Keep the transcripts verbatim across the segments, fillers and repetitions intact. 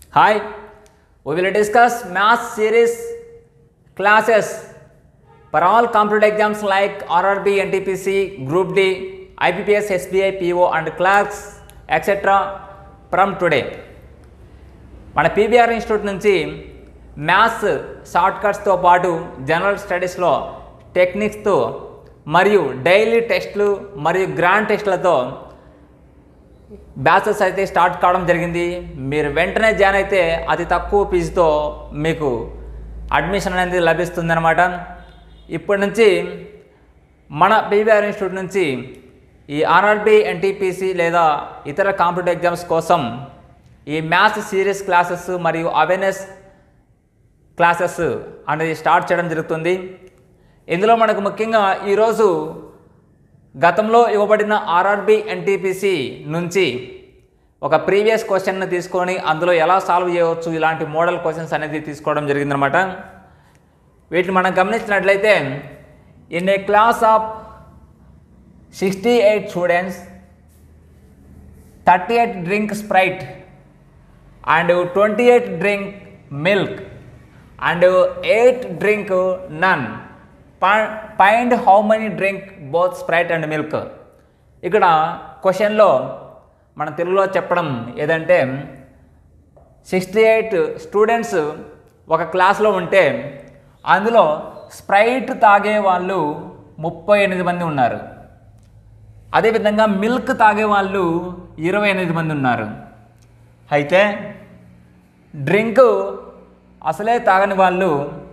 Hi, we will discuss math series classes for all competitive exams like R R B, N T P C, Group D, I B P S, S B I, P O and clerks et cetera from today. మన PBR institute నుంచి maths short కట్స్తో పాటు general స్టడీస్లో టెక్నిక్స్తో మరియు daily టెస్ట్లు మరియు grand టెస్ట్లతో బ్యాచెస్ అయితే స్టార్ట్ కావడం జరిగింది. మీరు వెంటనే జాయిన్ అయితే అతి తక్కువ ఫీజుతో మీకు అడ్మిషన్ అనేది లభిస్తుందన్నమాట. ఇప్పటి నుంచి మన పీబీఆర్ ఇన్స్టిట్యూట్ నుంచి ఈ ఆర్ఆర్బీ, ఎన్టీపీసీ లేదా ఇతర కాంపిటేటివ్ ఎగ్జామ్స్ కోసం ఈ మ్యాథ్స్ సిరీస్ క్లాసెస్ మరియు అవేర్నెస్ క్లాసెస్ అనేది స్టార్ట్ చేయడం జరుగుతుంది. ఇందులో మనకు ముఖ్యంగా ఈరోజు గతంలో ఇవ్వబడిన ఆర్ఆర్బీ, ఎన్టీపీసీ నుంచి ఒక ప్రీవియస్ క్వశ్చన్ను తీసుకొని అందులో ఎలా సాల్వ్ చేయవచ్చు ఇలాంటి మోడల్ క్వశ్చన్స్ అనేది తీసుకోవడం జరిగిందనమాట. వీటిని మనం గమనించినట్లయితే in a class of sixty eight students thirty eight drink Sprite and twenty eight drink milk and eight drink none find how many drink both Sprite and milk. ఇక్కడ క్వశ్చన్లో మన తెలుగులో చెప్పడం ఏదంటే సిక్స్టీ ఎయిట్ స్టూడెంట్స్ ఒక క్లాస్లో ఉంటే అందులో స్ప్రైట్ తాగే వాళ్ళు ముప్పై ఎనిమిది మంది ఉన్నారు. అదేవిధంగా మిల్క్ తాగే వాళ్ళు ఇరవై ఎనిమిది మంది ఉన్నారు. అయితే డ్రింక్ అసలే తాగని వాళ్ళు,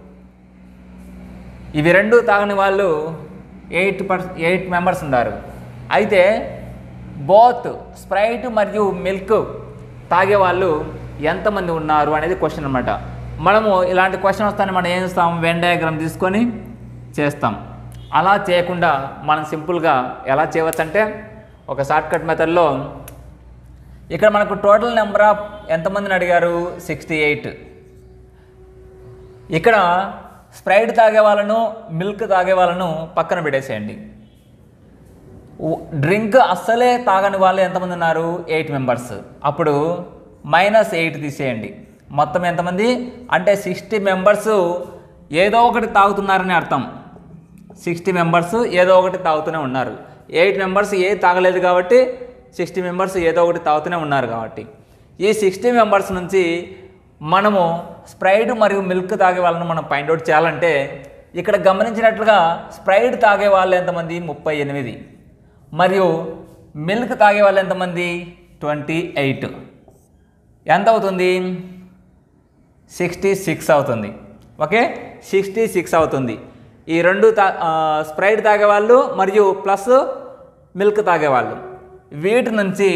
ఇవి రెండు తాగని వాళ్ళు ఎయిట్ పర్ ఎయిట్ మెంబర్స్ ఉన్నారు. అయితే బోత్ స్ప్రైట్ మరియు మిల్క్ తాగే వాళ్ళు ఎంతమంది ఉన్నారు అనేది క్వశ్చన్ అనమాట. మనము ఇలాంటి క్వశ్చన్ వస్తానే మనం ఏం చేస్తాం, వెన్ డయాగ్రామ్ తీసుకొని చేస్తాం. అలా చేయకుండా మనం సింపుల్గా ఎలా చేయవచ్చు అంటే ఒక షార్ట్కట్ మెథడ్లో ఇక్కడ మనకు టోటల్ నెంబర్ ఆఫ్ ఎంతమందిని అడిగారు, సిక్స్టీ ఎయిట్. ఇక్కడ స్ప్రైట్ తాగే వాళ్ళను, మిల్క్ తాగే వాళ్ళను పక్కన పెట్టేసేయండి. డ్రింక్ అస్సలే తాగని వాళ్ళు ఎంతమంది ఉన్నారు, ఎయిట్ మెంబర్స్. అప్పుడు మైనస్ ఎయిట్ తీసేయండి. మొత్తం ఎంతమంది అంటే సిక్స్టీ మెంబర్స్ ఏదో ఒకటి తాగుతున్నారని అర్థం. సిక్స్టీ మెంబర్స్ ఏదో ఒకటి తాగుతూనే ఉన్నారు. ఎయిట్ మెంబర్స్ ఏ తాగలేదు కాబట్టి సిక్స్టీ మెంబర్స్ ఏదో ఒకటి తాగుతూనే ఉన్నారు కాబట్టి ఈ సిక్స్టీ మెంబర్స్ నుంచి మనము స్ప్రైట్ మరియు మిల్క్ తాగే వాళ్ళను మనం ఫైండ్ అవుట్ చేయాలంటే ఇక్కడ గమనించినట్లుగా స్ప్రైట్ తాగే వాళ్ళు ఎంతమంది, ముప్పై ఎనిమిది, మరియు మిల్క్ తాగే వాళ్ళు ఎంతమంది, ట్వంటీ ఎయిట్. ఎంత అవుతుంది, సిక్స్టీ సిక్స్ అవుతుంది. ఓకే, సిక్స్టీ సిక్స్ అవుతుంది. ఈ రెండు తా స్ప్రైట్ తాగేవాళ్ళు మరియు ప్లస్ మిల్క్ తాగేవాళ్ళు, వీటి నుంచి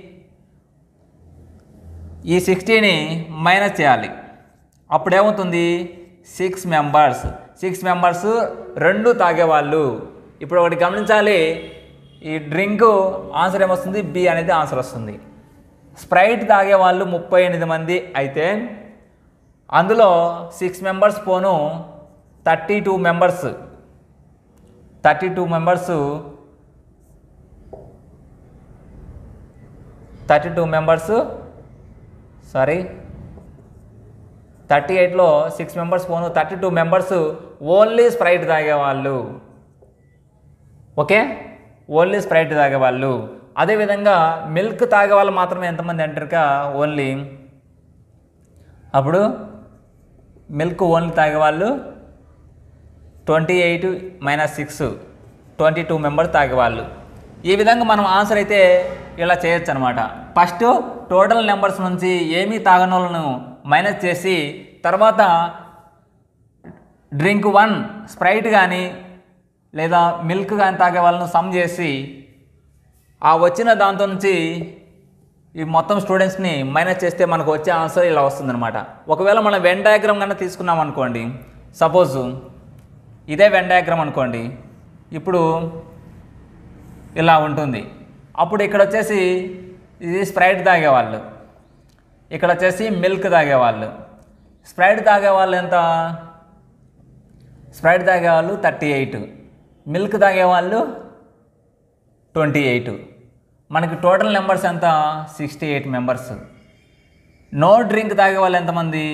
ఈ సిక్స్టీని మైనస్ చేయాలి. అప్పుడు ఏమవుతుంది, సిక్స్ మెంబర్స్. సిక్స్ మెంబర్స్ రెండు తాగేవాళ్ళు. ఇప్పుడు ఒకటి గమనించాలి, ఈ డ్రింక్ ఆన్సర్ ఏమొస్తుంది, బి అనేది ఆన్సర్ వస్తుంది. స్ప్రైట్ తాగేవాళ్ళు ముప్పై ఎనిమిది మంది అయితే అందులో సిక్స్ మెంబర్స్ పోను thirty two members thirty two members thirty two members sorry thirty ఎయిట్లో సిక్స్ మెంబర్స్ పోను thirty two members only Sprite తాగేవాళ్ళు. ఓకే, ఓన్లీ స్ప్రైట్ తాగేవాళ్ళు. అదేవిధంగా మిల్క్ తాగేవాళ్ళు మాత్రమే ఎంతమంది అంటారుగా, ఓన్లీ. అప్పుడు మిల్క్ ఓన్లీ తాగేవాళ్ళు twenty eight minus six twenty two members తాగేవాళ్ళు. ఈ విధంగా మనం ఆన్సర్ అయితే ఇలా చేయొచ్చు అనమాట. ఫస్ట్ టోటల్ నెంబర్స్ నుంచి ఏమీ తాగని వాళ్ళను మైనస్ చేసి తర్వాత డ్రింక్ వన్ స్ప్రైట్ కానీ లేదా మిల్క్ కానీ తాగే వాళ్ళను సమ్ చేసి ఆ వచ్చిన దాంతో నుంచి ఈ మొత్తం స్టూడెంట్స్ని మైనస్ చేస్తే మనకు వచ్చే ఆన్సర్ ఇలా వస్తుందన్నమాట. ఒకవేళ మనం వెన్ డయాగ్రామ్ కన్నా తీసుకున్నాం అనుకోండి, సపోజ్ ఇదే వెన్ డయాగ్రామ్ అనుకోండి, ఇప్పుడు ఇలా ఉంటుంది. అప్పుడు ఇక్కడ వచ్చేసి ఇది స్ప్రైట్ తాగేవాళ్ళు, ఇక్కడ వచ్చేసి మిల్క్ తాగేవాళ్ళు. స్ప్రైట్ తాగేవాళ్ళు ఎంత, స్ప్రైట్ తాగేవాళ్ళు థర్టీ ఎయిట్, మిల్క్ తాగేవాళ్ళు ట్వంటీ ఎయిట్. మనకి టోటల్ నెంబర్స్ ఎంత, sixty eight members. No drink తాగే వాళ్ళు ఎంతమంది?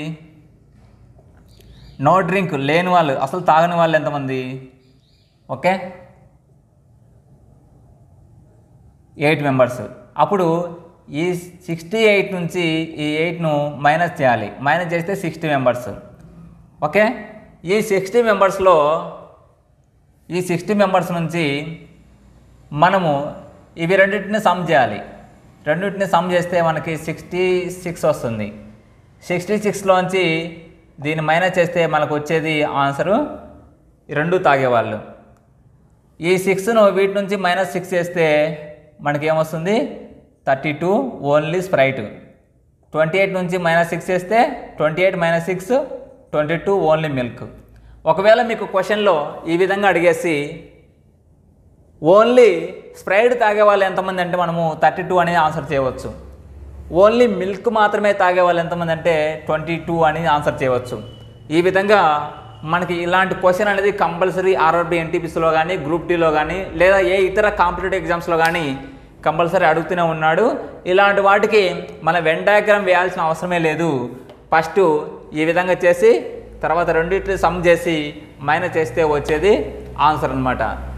నో డ్రింక్ లేని వాళ్ళు, అసలు తాగని వాళ్ళు ఎంతమంది? Okay, eight members. అప్పుడు ఈ సిక్స్టీ ఎయిట్ నుంచి ఈ ఎయిట్ను మైనస్ చేయాలి. మైనస్ చేస్తే సిక్స్టీ మెంబర్స్. ఓకే, ఈ సిక్స్టీ మెంబర్స్లో ఈ సిక్స్టీ మెంబర్స్ నుంచి మనము ఇవి రెండింటిని సమ్ చేయాలి. రెండింటిని సమ్ చేస్తే మనకి సిక్స్టీ సిక్స్ వస్తుంది. సిక్స్టీ సిక్స్లోంచి దీన్ని మైనస్ చేస్తే మనకు వచ్చేది ఆన్సరు రెండు తాగేవాళ్ళు. ఈ సిక్స్ను వీటి నుంచి మైనస్ సిక్స్ చేస్తే మనకేమొస్తుంది? Thirty two only Sprite. Twenty eight నుంచి మైనస్ సిక్స్ చేస్తే twenty eight minus six twenty two only milk. ఒకవేళ మీకు క్వశ్చన్లో ఈ విధంగా అడిగేసి ఓన్లీ స్ప్రైట్ తాగే వాళ్ళు ఎంతమంది అంటే మనము థర్టీ టూ అనేది ఆన్సర్ చేయవచ్చు. ఓన్లీ మిల్క్ మాత్రమే తాగే వాళ్ళు ఎంతమంది అంటే ట్వంటీ టూ అని ఆన్సర్ చేయవచ్చు. ఈ విధంగా మనకి ఇలాంటి క్వశ్చన్ అనేది కంపల్సరీ ఆర్ఆర్బీ ఎన్టీపీసీలో కానీ గ్రూప్ డీలో కానీ లేదా ఏ ఇతర కాంపిటేటివ్ ఎగ్జామ్స్లో కానీ కంపల్సరీ అడుగుతూనే ఉన్నాడు. ఇలాంటి వాటికి మన వెన్ డయాగ్రామ్ వేయాల్సిన అవసరమే లేదు. ఫస్ట్ ఈ విధంగా చేసి తర్వాత రెండింటిని సమ్ చేసి మైనస్ చేస్తే వచ్చేది ఆన్సర్ అన్నమాట.